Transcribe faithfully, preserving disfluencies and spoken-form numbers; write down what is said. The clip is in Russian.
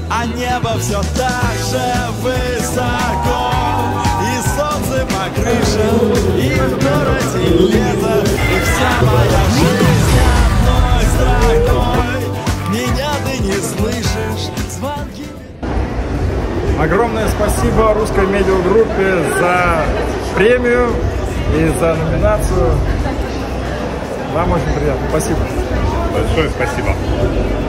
а небо все так же высоко. И солнце по крышам, и в городе лето, и вся моя жизнь одной строкой. Меня ты не слышишь, звонки. Огромное спасибо русской медиагруппе за премию и за номинацию. Нам очень приятно. Спасибо. Большое спасибо.